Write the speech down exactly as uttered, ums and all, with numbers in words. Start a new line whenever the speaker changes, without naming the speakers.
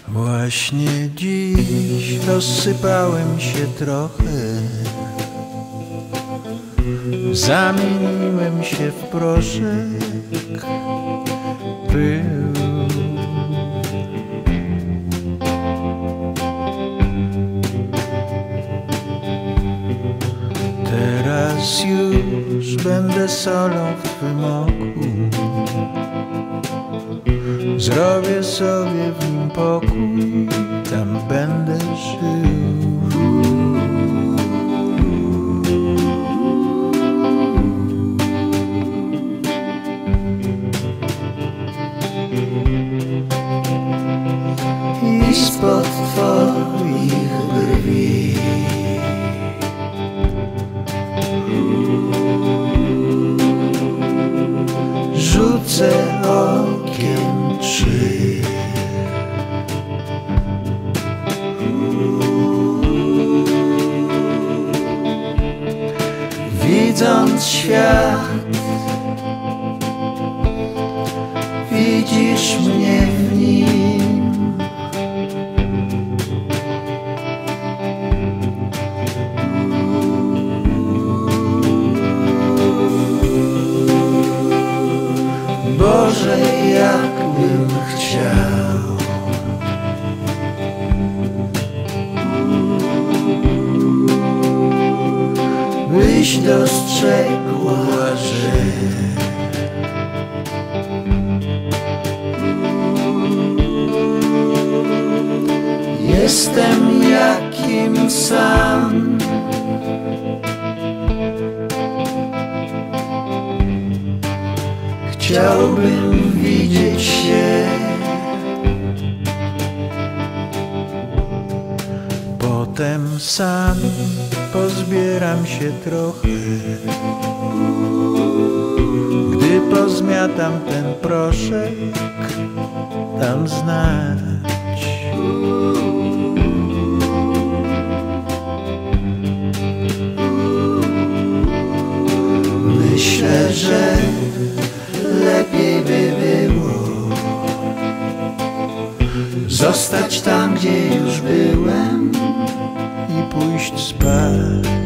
Właśnie dziś rozsypałem się trochę, zamieniłem się w proszek pył. Teraz już będę solą w twym oku, zrobię sobie w nim pokój, tam będę żył. I spod twoich brwi rzucę okiem, czy widząc świat widzisz mnie w nim. Boże, jakbym chciał byś dostrzegła, że jestem jakim sam. Chciałbym widzieć się, potem sam pozbieram się trochę, gdy pozmiatam ten proszek, dam znać. Myślę, że lepiej by było zostać tam, gdzie już byłem i pójść spać.